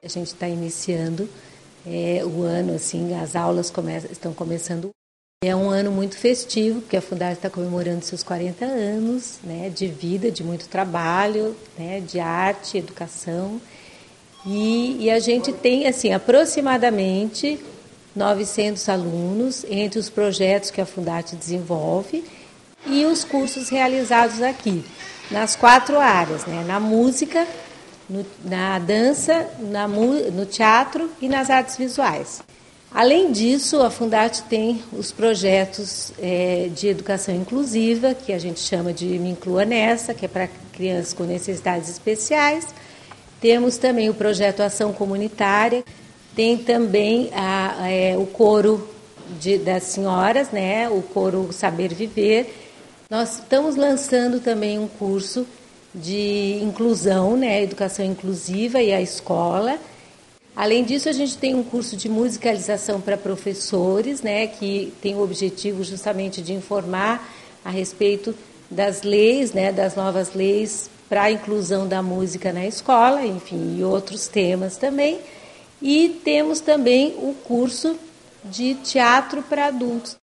A gente está iniciando o ano, assim, as aulas estão começando. É um ano muito festivo, porque a Fundarte está comemorando seus 40 anos, né, de vida, de muito trabalho, né, de arte, educação. E a gente tem, assim, aproximadamente 900 alunos entre os projetos que a Fundarte desenvolve e os cursos realizados aqui, nas 4 áreas, né, na música, na dança, no teatro e nas artes visuais. Além disso, a Fundarte tem os projetos de educação inclusiva, que a gente chama de Me Inclua Nessa, que é para crianças com necessidades especiais. Temos também o projeto Ação Comunitária, tem também o coro das senhoras, né, o coro Saber Viver. Nós estamos lançando também um curso de inclusão, né, educação inclusiva e a escola. Além disso, a gente tem um curso de musicalização para professores, né, que tem o objetivo justamente de informar a respeito das leis, né, das novas leis para a inclusão da música na escola, enfim, e outros temas também. E temos também o curso de teatro para adultos.